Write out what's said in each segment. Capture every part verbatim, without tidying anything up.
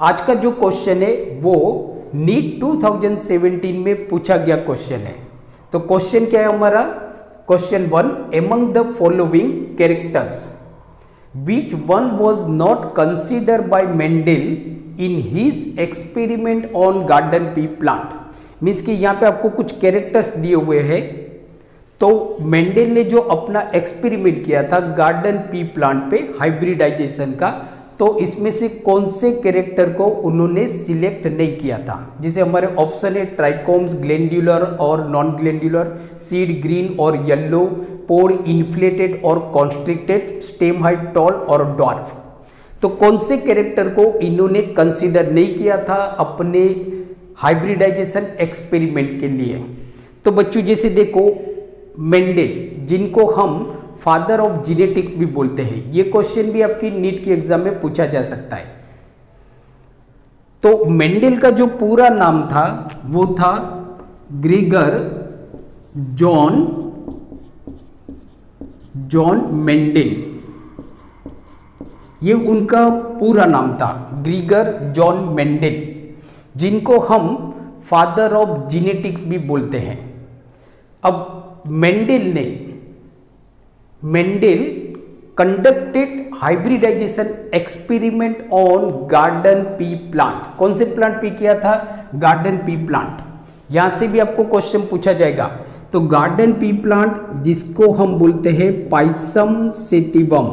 आज का जो क्वेश्चन है वो नीट टू थाउजेंड सेवेंटीन में पूछा गया क्वेश्चन है। तो क्वेश्चन क्या है हमारा? Question one, among the following characters which one was not consider by Mendel in his experiment on garden pea plant. Means कि यहाँ पे आपको कुछ कैरेक्टर्स दिए हुए हैं। तो मेंडल ने जो अपना एक्सपेरिमेंट किया था गार्डन पी प्लांट पे हाइब्रिडाइजेशन का, तो इसमें से कौन से कैरेक्टर को उन्होंने सिलेक्ट नहीं किया था? जिसे हमारे ऑप्शन है ट्राइकोम्स, ग्लैंडुलर और नॉन ग्लैंडुलर, सीड ग्रीन और येलो, पोड इन्फ्लेटेड और कॉन्स्ट्रिक्टेड, स्टेम हाइट टॉल और डॉर्फ। तो कौन से कैरेक्टर को इन्होंने कंसीडर नहीं किया था अपने हाइब्रिडाइजेशन एक्सपेरिमेंट के लिए? तो बच्चों जैसे देखो मेंडल, जिनको हम फादर ऑफ जीनेटिक्स भी बोलते हैं, ये क्वेश्चन भी आपकी नीट की एग्जाम में पूछा जा सकता है। तो मेंडल का जो पूरा नाम था वो था ग्रेगर जॉन जॉन मेंडल। ये उनका पूरा नाम था, ग्रेगर जॉन मेंडल, जिनको हम फादर ऑफ जीनेटिक्स भी बोलते हैं। अब मेंडल ने Mendel conducted hybridization experiment on garden pea plant. कौन से प्लांट पे किया था? Garden pea plant. यहां से भी आपको क्वेश्चन पूछा जाएगा। तो गार्डन पी प्लांट, जिसको हम बोलते हैं pisum sativum,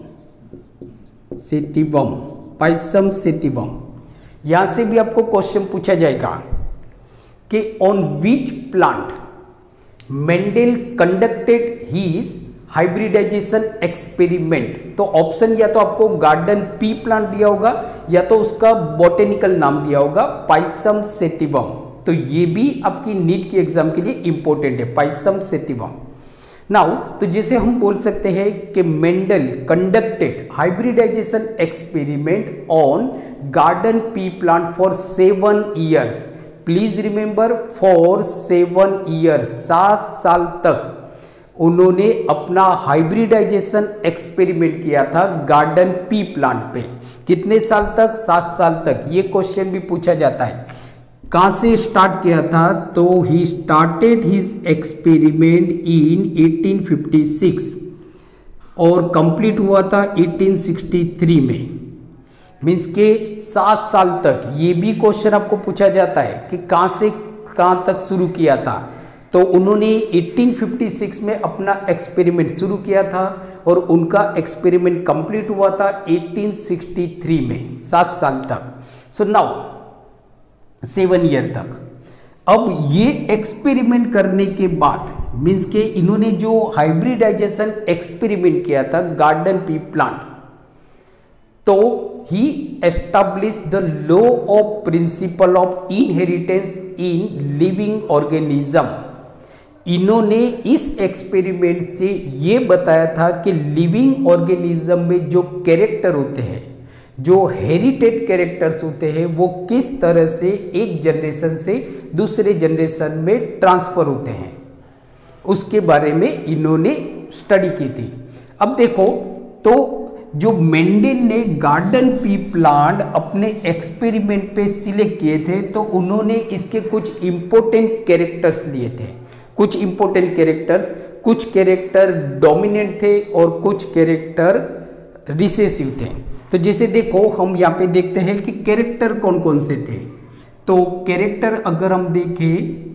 sativum pisum sativum, यहां से भी आपको क्वेश्चन पूछा जाएगा कि on which plant Mendel conducted his hybridization experiment. तो ऑप्शन या तो आपको गार्डन पी प्लांट दिया होगा या तो उसका बॉटेनिकल नाम दिया होगा पाइसम सेटिवम। तो ये भी आपकी नीट की एग्जाम के लिए इंपॉर्टेंट है, पाइसम सेटिवम। नाउ तो जैसे हम बोल सकते हैं कि Mendel conducted hybridization experiment on garden pea plant for seven years. Please remember, for seven years, सात साल तक उन्होंने अपना हाइब्रिडाइजेशन एक्सपेरिमेंट किया था गार्डन पी प्लांट पे। कितने साल तक? सात साल तक। ये क्वेश्चन भी पूछा जाता है। कहां से स्टार्ट किया था? तो he started his experiment in eighteen fifty six और कंप्लीट हुआ था एटीन सिक्सटी थ्री में। मीन्स के सात साल तक। ये भी क्वेश्चन आपको पूछा जाता है कि कहां से कहां तक शुरू किया था। तो उन्होंने एटीन फिफ्टी सिक्स में अपना एक्सपेरिमेंट शुरू किया था और उनका एक्सपेरिमेंट कंप्लीट हुआ था एटीन सिक्सटी थ्री में, सात साल तक। सो नाउ सेवन ईयर तक। अब ये एक्सपेरिमेंट करने के बाद मीन्स के इन्होंने जो हाइब्रिडाइजेशन एक्सपेरिमेंट किया था गार्डन पी प्लांट, तो he establish the law of principle of inheritance in living organism. इन्होंने इस एक्सपेरिमेंट से ये बताया था कि लिविंग ऑर्गेनिज्म में जो कैरेक्टर होते हैं, जो हेरिटेड कैरेक्टर्स होते हैं, वो किस तरह से एक जनरेशन से दूसरे जनरेशन में ट्रांसफर होते हैं, उसके बारे में इन्होंने स्टडी की थी। अब देखो तो जो मेंडल ने गार्डन पी प्लांट अपने एक्सपेरिमेंट पे सिलेक्ट किए थे, तो उन्होंने इसके कुछ इंपॉर्टेंट कैरेक्टर्स लिए थे। कुछ इंपॉर्टेंट कैरेक्टर्स, कुछ कैरेक्टर डोमिनेंट थे और कुछ कैरेक्टर रिसेसिव थे। तो जैसे देखो हम यहाँ पे देखते हैं कि कैरेक्टर कौन कौन से थे। तो कैरेक्टर अगर हम देखें,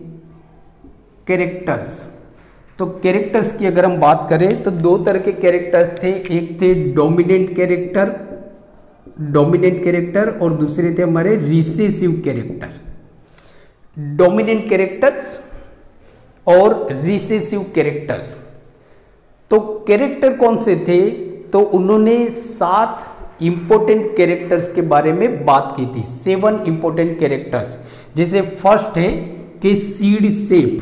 कैरेक्टर्स, तो कैरेक्टर्स की अगर हम बात करें तो दो तरह के कैरेक्टर्स थे। एक थे डोमिनेंट कैरेक्टर, डोमिनेंट कैरेक्टर और दूसरे थे हमारे रिसेसिव कैरेक्टर। डोमिनेंट कैरेक्टर्स और रिसेसिव कैरेक्टर्स। तो कैरेक्टर कौन से थे? तो उन्होंने सात इंपॉर्टेंट कैरेक्टर्स के बारे में बात की थी, सेवन इंपॉर्टेंट कैरेक्टर्स। जैसे फर्स्ट है कि seed shape,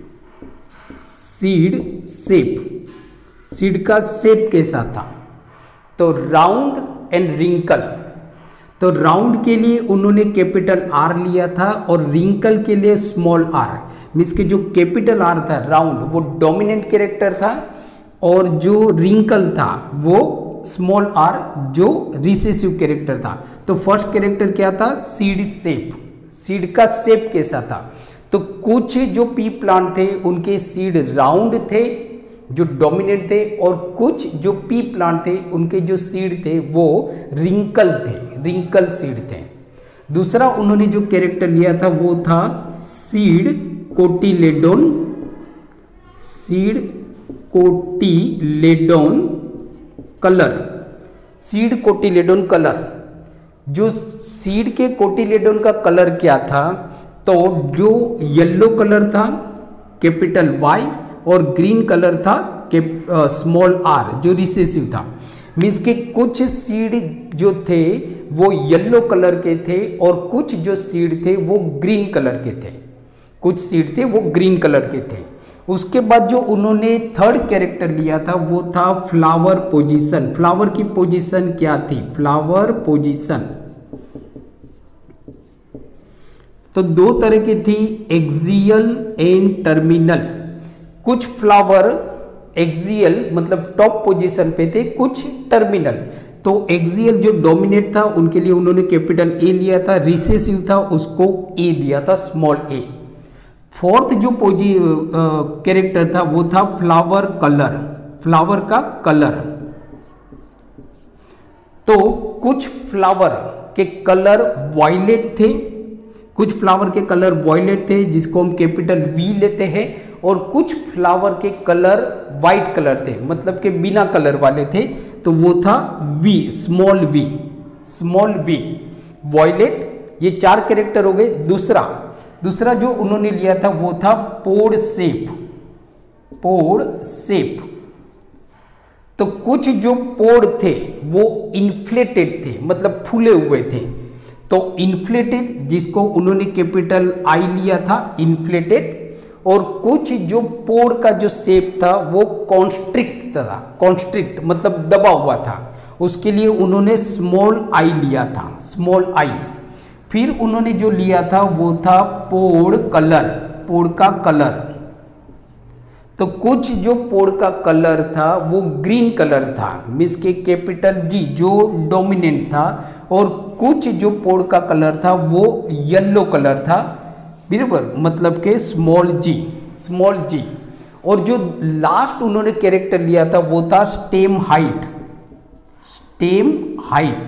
seed shape, seed का शेप कैसा था? तो राउंड एंड रिंकल। तो राउंड के लिए उन्होंने कैपिटल आर लिया था और रिंकल के लिए स्मॉल आर। मीन्स के जो कैपिटल आर था राउंड, वो डोमिनेंट कैरेक्टर था और जो रिंकल था वो स्मॉल आर जो रिसेसिव कैरेक्टर था। तो फर्स्ट कैरेक्टर क्या था, सीड शेप, सीड का शेप कैसा था। तो कुछ जो पी प्लांट थे उनके सीड राउंड थे जो डोमिनेंट थे, और कुछ जो पी प्लांट थे उनके जो सीड थे वो रिंकल थे, रिंकल सीड थे। दूसरा उन्होंने जो कैरेक्टर लिया था वो था seed cotyledon, seed cotyledon colour, seed cotyledon colour. जो सीड के कोटिलेडोन का कलर क्या था, तो जो येलो कलर था कैपिटल वाई और ग्रीन कलर था स्मॉल आर जो रिसेसिव था। मीन्स के कुछ सीड जो थे वो येलो कलर के थे और कुछ जो सीड थे वो ग्रीन कलर के थे, कुछ सीड थे वो ग्रीन कलर के थे। उसके बाद जो उन्होंने थर्ड कैरेक्टर लिया था वो था फ्लावर पोजीशन। फ्लावर की पोजीशन क्या थी, फ्लावर पोजीशन तो दो तरह की थी, एक्सियल एंड टर्मिनल। कुछ फ्लावर एक्सियल मतलब टॉप पोजीशन पे थे, कुछ टर्मिनल। तो एक्सियल जो डोमिनेट था उनके लिए उन्होंने कैपिटल ए लिया था, रिसेसिव था उसको ए दिया था, स्मॉल ए। फोर्थ जो पोजी कैरेक्टर था वो था फ्लावर कलर, फ्लावर का कलर। तो कुछ फ्लावर के कलर वायलेट थे, कुछ फ्लावर के कलर वायलेट थे जिसको हम कैपिटल वी लेते हैं, और कुछ फ्लावर के कलर वाइट कलर थे मतलब के बिना कलर वाले थे, तो वो था V, small V, small V, violet. ये चार कैरेक्टर हो गए। दूसरा दूसरा जो उन्होंने लिया था वो था पोड शेप, पोड शेप। तो कुछ जो पोड थे वो इन्फ्लेटेड थे मतलब फूले हुए थे, तो इन्फ्लेटेड जिसको उन्होंने कैपिटल आई लिया था, इन्फ्लेटेड। और कुछ जो पोड का जो शेप था वो कॉन्स्ट्रिक्ट था, कॉन्स्ट्रिक्ट मतलब दबा हुआ था, उसके लिए उन्होंने स्मॉल आई लिया था, स्मॉल आई। फिर उन्होंने जो लिया था वो था पोड कलर, पोड का कलर। तो कुछ जो पोड का कलर था वो ग्रीन कलर था, मीन्स के कैपिटल जी जो डोमिनेंट था, और कुछ जो पोड का कलर था वो येलो कलर था, बराबर मतलब के स्मॉल जी, स्मॉल जी। और जो लास्ट उन्होंने कैरेक्टर लिया था वो था स्टेम हाइट, स्टेम हाइट।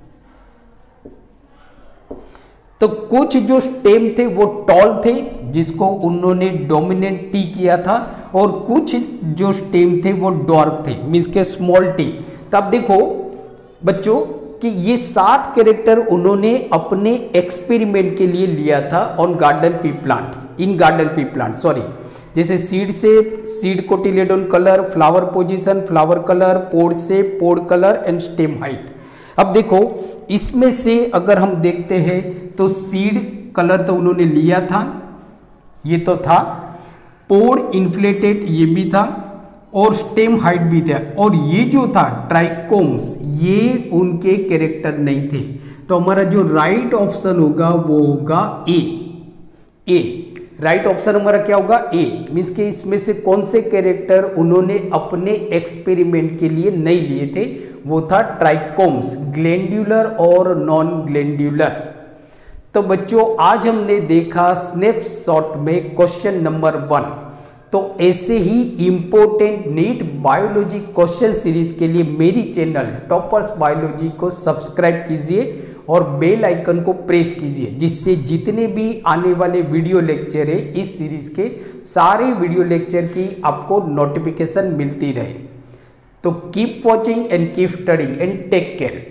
तो कुछ जो स्टेम थे वो टॉल थे जिसको उन्होंने डोमिनेंट टी किया था, और कुछ जो स्टेम थे वो डॉर्फ थे, मीन्स के स्मॉल टी। तो आप देखो बच्चों कि ये सात कैरेक्टर उन्होंने अपने एक्सपेरिमेंट के लिए लिया था on garden pea plant, in garden pea plant sorry, जैसे seed shape, seed cotyledon colour, flower position, flower colour, pod shape, pod colour and stem height. अब देखो इसमें से अगर हम देखते हैं तो सीड कलर तो उन्होंने लिया था, ये तो था, पोड इन्फ्लेटेड ये भी था, और स्टेम हाइट भी था, और ये जो था ट्राइकोम्स ये उनके कैरेक्टर नहीं थे। तो हमारा जो राइट ऑप्शन होगा वो होगा ए, ए राइट ऑप्शन हमारा क्या होगा, ए। मीन्स के इसमें से कौन से कैरेक्टर उन्होंने अपने एक्सपेरिमेंट के लिए नहीं लिए थे, वो था ट्राइकोम्स, ग्लैंड्यूलर और नॉन ग्लैंड्यूलर। तो बच्चों आज हमने देखा स्नैपशॉट में क्वेश्चन नंबर वन। तो ऐसे ही important NEET biology question series के लिए मेरी चैनल टॉपर्स बायोलॉजी को सब्सक्राइब कीजिए और बेल आइकन को प्रेस कीजिए, जिससे जितने भी आने वाले वीडियो लेक्चर है इस सीरीज के सारे वीडियो लेक्चर की आपको नोटिफिकेशन मिलती रहे। तो keep watching and keep studying and take care.